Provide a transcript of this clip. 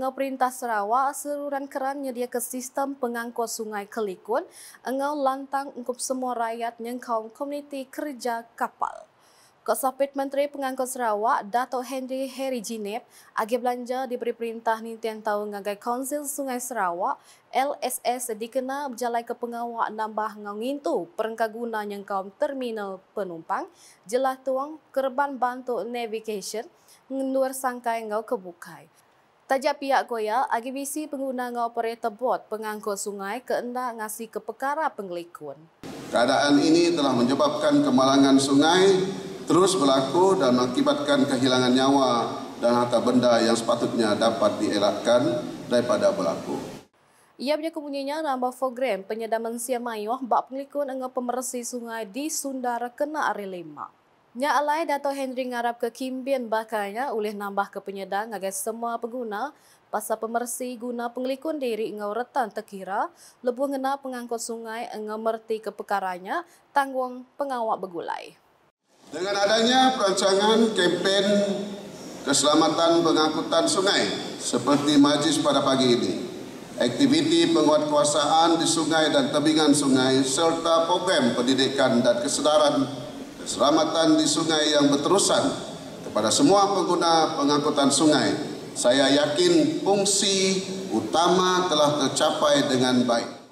engau Perintah Sarawak seruran keran nyedia ke sistem pengangkut sungai Kelikun engau lantang untuk semua rakyat nyengkau komuniti kerja kapal. Kesapit Menteri Pengangkut Sarawak, Dato' Henry Heri Jineb, agi belanja diberi perintah ni tiang tahun ngagai Konsil Sungai Sarawak, LSS dikena berjalai ke pengawak nambah ngau ngintu perengka guna nyengkau terminal penumpang, jelah tuang kerban bantu navigation, ngendur sangkai ngau kebukai. Tajak pihak goya, agi bisi pengguna ngau operator bot pengangkut sungai keendah ngasih ke perkara penggelikun. Keadaan ini telah menyebabkan kemalangan sungai terus berlaku dan mengakibatkan kehilangan nyawa dan harta benda yang sepatutnya dapat dielakkan daripada berlaku. Ia punya kemunyinya nambah program penyedaman siamayuh bak penglikun engau pemersih sungai di Sundara kena Ari 5. Nya alai Dato' Henry ngarap ke Kimbian bakanya oleh nambah ke penyedang agar semua pengguna pasal pemersih guna penglikun diri engau retan terkira lebuh ngena pengangkut sungai engau merti ke perkaranya tanggung pengawak begulai. Dengan adanya perancangan kempen keselamatan pengangkutan sungai seperti majlis pada pagi ini, aktiviti penguatkuasaan di sungai dan tebingan sungai serta program pendidikan dan kesedaran keselamatan di sungai yang berterusan kepada semua pengguna pengangkutan sungai, saya yakin fungsi utama telah tercapai dengan baik.